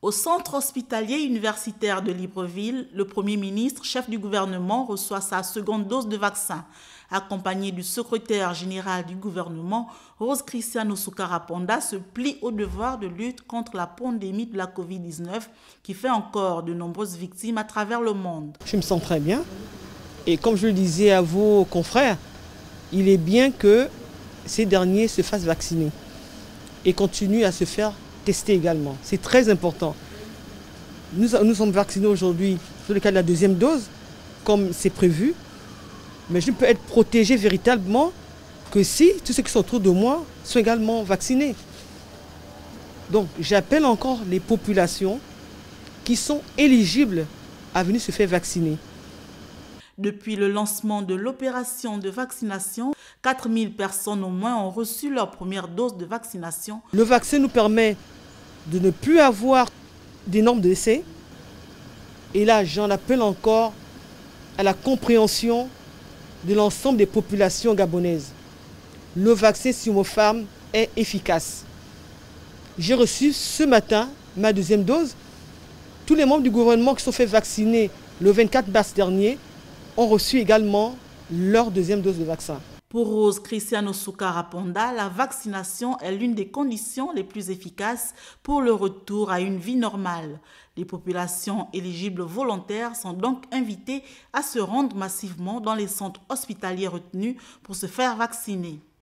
Au centre hospitalier universitaire de Libreville, le Premier ministre, chef du gouvernement, reçoit sa seconde dose de vaccin. Accompagné du secrétaire général du gouvernement, Rose Cristiano Soukara-Ponda se plie au devoir de lutte contre la pandémie de la Covid-19 qui fait encore de nombreuses victimes à travers le monde. Je me sens très bien et comme je le disais à vos confrères, il est bien que ces derniers se fassent vacciner et continuent à se faire tester également. C'est très important. Nous sommes vaccinés aujourd'hui sur le cas de la deuxième dose, comme c'est prévu, mais je ne peux être protégé véritablement que si tous ceux qui sont autour de moi sont également vaccinés. Donc j'appelle encore les populations qui sont éligibles à venir se faire vacciner. Depuis le lancement de l'opération de vaccination, 4000 personnes au moins ont reçu leur première dose de vaccination. Le vaccin nous permet de ne plus avoir d'énormes décès. Et là, j'en appelle encore à la compréhension de l'ensemble des populations gabonaises. Le vaccin Sinopharm est efficace. J'ai reçu ce matin ma deuxième dose. Tous les membres du gouvernement qui sont fait vacciner le 24 mars dernier ont reçu également leur deuxième dose de vaccin. Pour Rose Cristiano Soukara-Ponda, la vaccination est l'une des conditions les plus efficaces pour le retour à une vie normale. Les populations éligibles volontaires sont donc invitées à se rendre massivement dans les centres hospitaliers retenus pour se faire vacciner.